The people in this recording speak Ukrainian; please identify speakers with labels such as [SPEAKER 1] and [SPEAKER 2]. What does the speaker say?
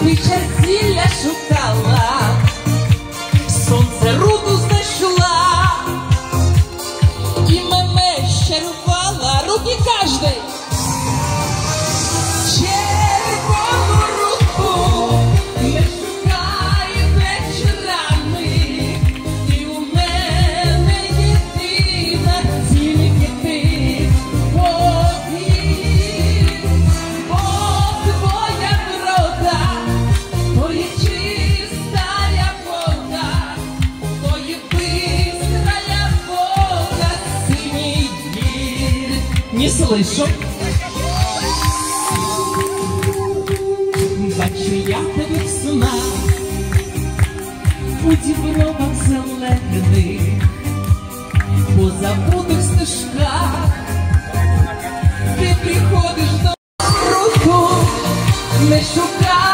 [SPEAKER 1] ти чертілля шукала, сонце руду знайшла, і мене щарувала. Руки каждый! Червону руку не шукай вечорами, ти у мене єдина, тільки ти. Повір, бо твоя врода, то є чистая вода, то є бистрая вода, синій гір. Не слышу. Бачу я тебе в снах, у дібровах зелених, по забутих стежках, ти приходиш до руку, не шукай.